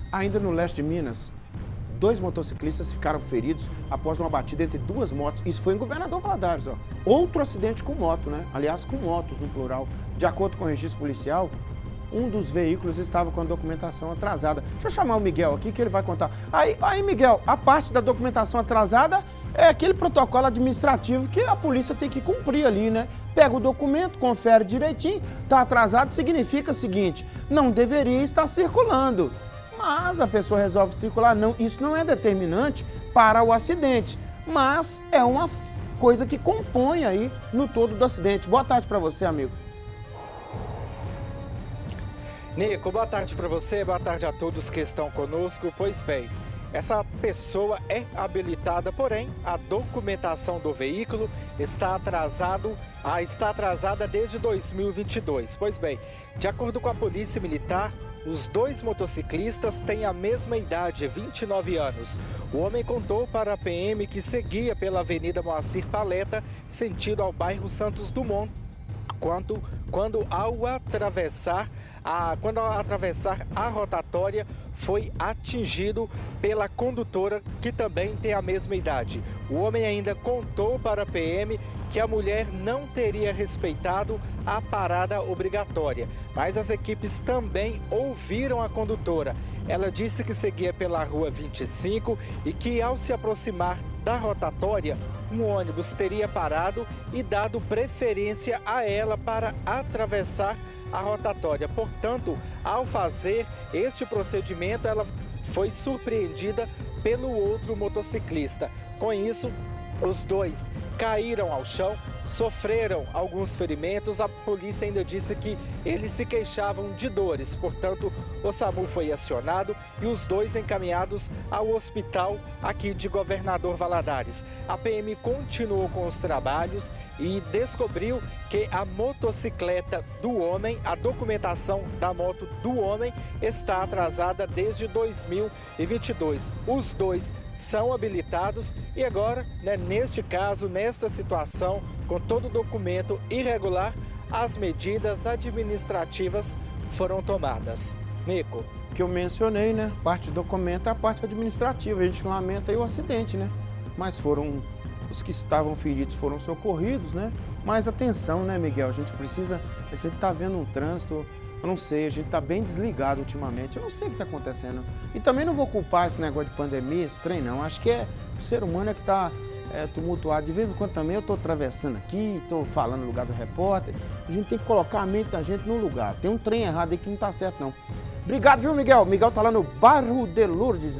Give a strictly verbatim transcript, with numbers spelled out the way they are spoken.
Ainda no leste de Minas, dois motociclistas ficaram feridos após uma batida entre duas motos. Isso foi em Governador Valadares, ó. Outro acidente com moto, né? Aliás, com motos no plural. De acordo com o registro policial, um dos veículos estava com a documentação atrasada. Deixa eu chamar o Miguel aqui que ele vai contar. Aí, aí, Miguel, a parte da documentação atrasada é aquele protocolo administrativo que a polícia tem que cumprir ali, né? Pega o documento, confere direitinho, tá atrasado, significa o seguinte, não deveria estar circulando. Mas a pessoa resolve circular, não, isso não é determinante para o acidente, mas é uma coisa que compõe aí no todo do acidente. Boa tarde para você, amigo. Nico, boa tarde para você, boa tarde a todos que estão conosco. Pois bem, essa pessoa é habilitada, porém a documentação do veículo está, atrasado, ah, está atrasada desde dois mil e vinte e dois. Pois bem, de acordo com a Polícia Militar, os dois motociclistas têm a mesma idade, vinte e nove anos. O homem contou para a P M que seguia pela Avenida Moacir Paleta, sentido ao bairro Santos Dumont, quando, quando ao atravessar a, quando ao atravessar a rotatória foi atingido pela condutora, que também tem a mesma idade. O homem ainda contou para a P M que a mulher não teria respeitado a parada obrigatória, mas as equipes também ouviram a condutora. Ela disse que seguia pela rua vinte e cinco e que, ao se aproximar da rotatória, um ônibus teria parado e dado preferência a ela para atravessar a rotatória. Portanto, ao fazer este procedimento, ela foi surpreendida pelo outro motociclista. Com isso, os dois caíram ao chão, sofreram alguns ferimentos. A polícia ainda disse que eles se queixavam de dores. Portanto, o SAMU foi acionado e os dois encaminhados ao hospital aqui de Governador Valadares. A P M continuou com os trabalhos e descobriu que a motocicleta do homem, a documentação da moto do homem, está atrasada desde dois mil e vinte e dois. Os dois são habilitados e agora, né, neste caso, nesta situação, com todo o documento irregular, as medidas administrativas foram tomadas. Nico. Que eu mencionei, né? Parte do documento é a parte administrativa. A gente lamenta aí o acidente, né? Mas foram, os que estavam feridos foram socorridos, né? Mas atenção, né, Miguel? A gente precisa, a gente tá vendo um trânsito, eu não sei, a gente tá bem desligado ultimamente. Eu não sei o que tá acontecendo. E também não vou culpar esse negócio de pandemia, esse trem, não. Acho que é o ser humano é que tá é, tumultuado. De vez em quando também eu tô atravessando aqui, tô falando no lugar do repórter. A gente tem que colocar a mente da gente no lugar. Tem um trem errado aí que não tá certo, não. Obrigado, viu, Miguel? Miguel tá lá no bairro de Lourdes.